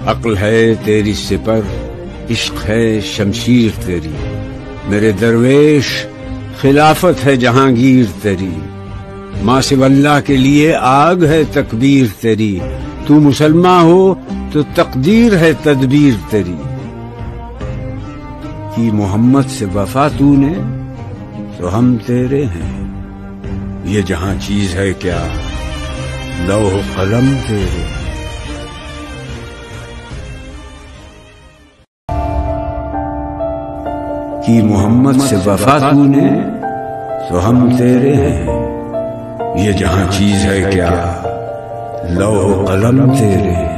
अक्ल है तेरी सिपर, इश्क है शमशीर तेरी। मेरे दरवेश खिलाफत है जहांगीर तेरी। माँ सिवा अल्लाह के लिए आग है तकबीर तेरी। तू मुसलमान हो तो तकदीर है तदबीर तेरी। कि मोहम्मद से वफा तूने तो हम तेरे हैं। ये जहां चीज है क्या लौह कलम तेरे। कि मोहम्मद से वफा तूने तो हम तेरे हैं। ये जहां चीज है क्या लौह कलम तेरे।